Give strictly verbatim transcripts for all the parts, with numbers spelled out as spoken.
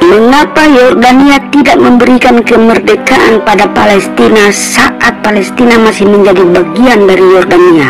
Mengapa Yordania tidak memberikan kemerdekaan pada Palestina saat Palestina masih menjadi bagian dari Yordania?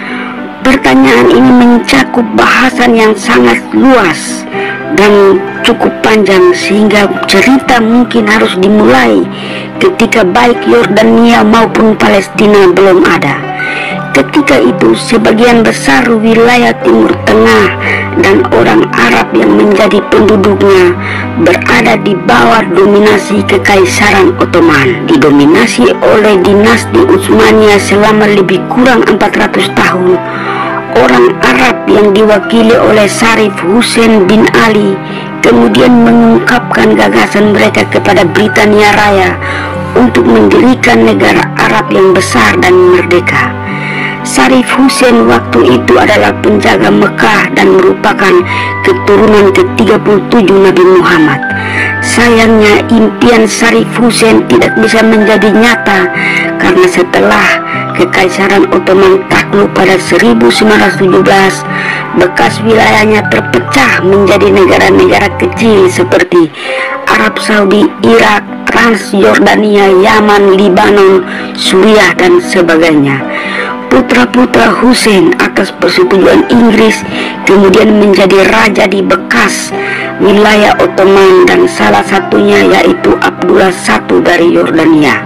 Pertanyaan ini mencakup bahasan yang sangat luas dan cukup panjang, sehingga cerita mungkin harus dimulai ketika baik Yordania maupun Palestina belum ada. Ketika itu sebagian besar wilayah Timur Tengah dan orang Arab yang menjadi penduduknya berada di bawah dominasi Kekaisaran Ottoman, didominasi oleh dinasti Utsmania selama lebih kurang empat ratus tahun. Orang Arab yang diwakili oleh Sharif Hussein bin Ali kemudian mengungkapkan gagasan mereka kepada Britania Raya untuk mendirikan negara Arab yang besar dan merdeka. Sharif Hussein waktu itu adalah penjaga Mekah dan merupakan keturunan ke tiga puluh tujuh Nabi Muhammad. Sayangnya impian Sharif Hussein tidak bisa menjadi nyata karena setelah Kekaisaran Ottoman takluk pada seribu sembilan ratus tujuh belas, bekas wilayahnya terpecah menjadi negara-negara kecil seperti Arab Saudi, Irak, Transjordania, Yaman, Libanon, Suriah, dan sebagainya. Putra-putra Hussein atas persetujuan Inggris kemudian menjadi raja di bekas wilayah Ottoman, dan salah satunya yaitu Abdullah satu dari Yordania.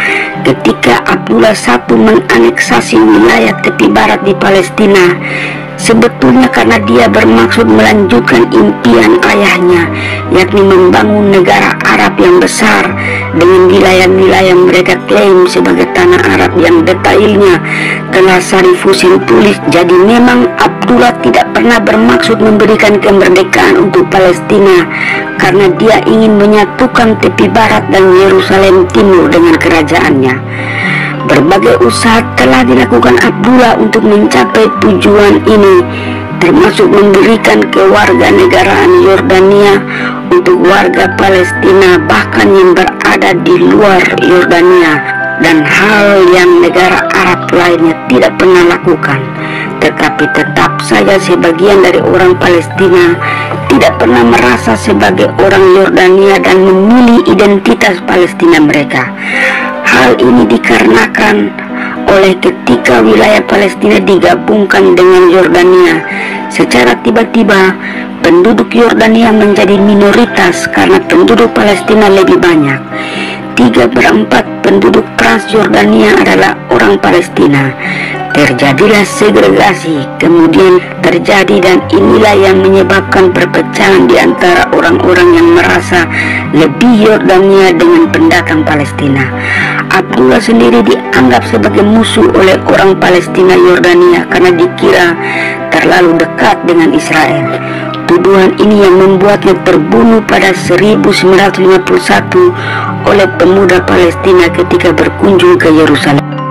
Ketika Abdullah satu menganeksasi wilayah tepi barat di Palestina, sebetulnya karena dia bermaksud melanjutkan impian ayahnya, yakni membangun negara Arab yang besar dengan wilayah-wilayah mereka klaim sebagai tanah Arab yang detailnya telah Sharif Hussein tulis. Jadi memang Abdullah tidak pernah bermaksud memberikan kemerdekaan untuk Palestina karena dia ingin menyatukan tepi barat dan Yerusalem Timur dengan kerajaannya. Berbagai usaha telah dilakukan Abdullah untuk mencapai tujuan ini, termasuk memberikan kewarganegaraan Yordania untuk warga Palestina bahkan yang berada di luar Yordania, dan hal yang negara Arab lainnya tidak pernah lakukan. Tetapi tetap saja sebagian dari orang Palestina tidak pernah merasa sebagai orang Yordania dan memilih identitas Palestina mereka. Hal ini dikarenakan oleh ketika wilayah Palestina digabungkan dengan Yordania, secara tiba-tiba penduduk Yordania menjadi minoritas karena penduduk Palestina lebih banyak. Tiga perempat penduduk Transjordania adalah orang Palestina. Terjadilah segregasi, kemudian terjadi, dan inilah yang menyebabkan perpecahan di antara orang-orang yang merasa lebih Yordania dengan pendatang Palestina. Abdullah sendiri dianggap sebagai musuh oleh orang Palestina Yordania karena dikira terlalu dekat dengan Israel. Tuduhan ini yang membuatnya terbunuh pada seribu sembilan ratus lima puluh satu oleh pemuda Palestina ketika berkunjung ke Yerusalem.